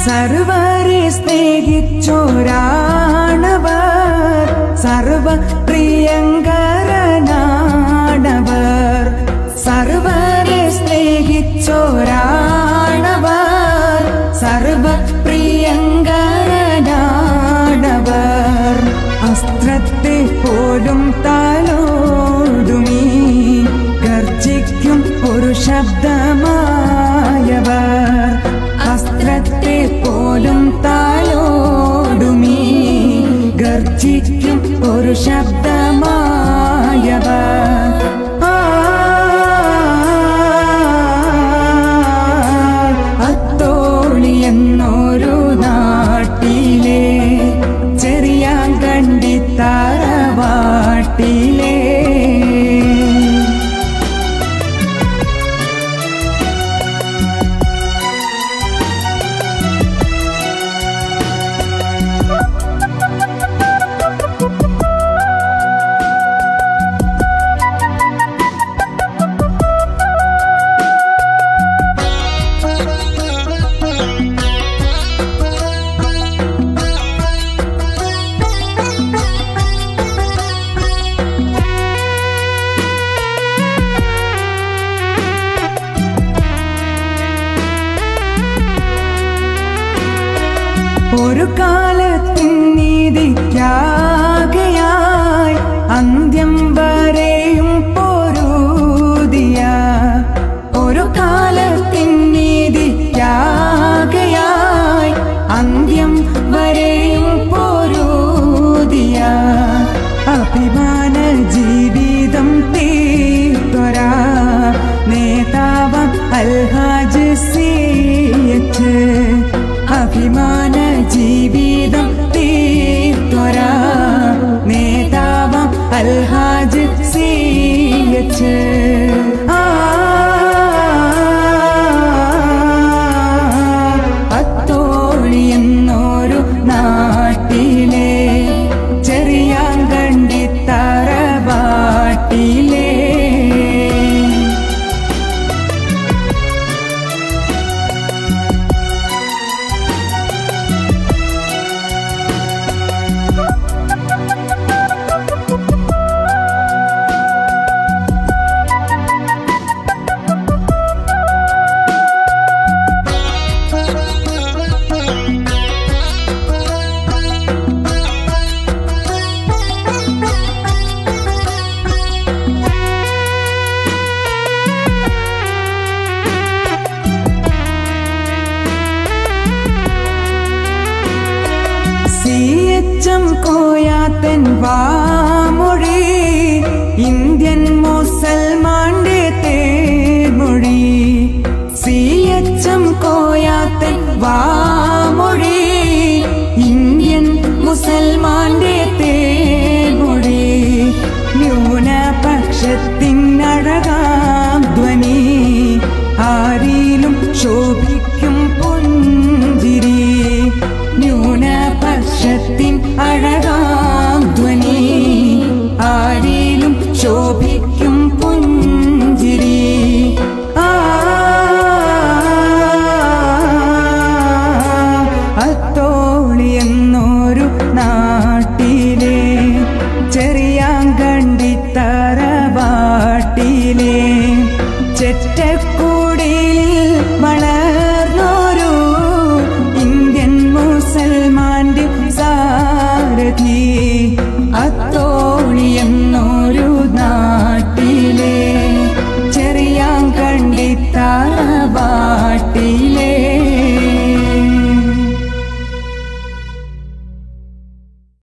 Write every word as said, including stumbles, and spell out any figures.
സർവരെ സ്നേഹിച്ചോരാണവർ സർവ പ്രിയങ്കരനാണവർ സർവരെ സ്നേഹിച്ചോരാണവർ സർവ പ്രിയങ്കരനാണവർ അസ്ത്രത്തെ പോലും താലോടുമീ ഗർജിക്കും ഒരു ശബ്ദമായവർ അസ്ത്രത്തെ പോലും താലോടുമീ ഗർജിക്കും ഒരു ശബ്ദമായവർ അത്തോളി എന്നൊരു നാട്ടിലെ ചെറിയാങ്കണ്ടി തറവാട്ടിലെ ഒരു കാലത്തിൻ നീതിക്കാകയായി അന്ത്യം വരെയും പൊരുതിയ ഒരു കാലത്തിൻ നീതിക്കാകയായി അന്ത്യം വരെയും പൊരുതിയ അഭിമാന ജീവിതം തീർത്തൊരാ നേതാവാം അൽഹാജ് സി എച്ച് അഭിമാന ജീവിതം തീർത്തൊരാ നേതാവാം അൽഹാജ് സി എച്ച് അത്തോളി എന്നൊരു നാട്ടിലെ ചെറിയാങ്കണ്ടി തറവാട്ടിലെ കോയാത്തൻ വാമൊഴി ഇന്ത്യൻ മുസൽമാന്റെ തേൻമൊഴി സി എച്ചും കോയാത്തൻ വാമൊഴി ഇന്ത്യൻ മുസൽമാന്റെ തേൻമൊഴി ന്യൂനപക്ഷത്തിൻ അഴകാം ധ്വനി ആരിലും ശോഭിക്കും പുഞ്ചിരി ന്യൂനപക്ഷത്തിൻ അഴകാം ധ്വനി ആരിലും ശോഭിക്കും പുഞ്ചിരി അത്തോളി എന്നൊരു നാട്ടിലെ ചെറിയാങ്കണ്ടി തറവാട്ടിലെ ചെറ്റക്കു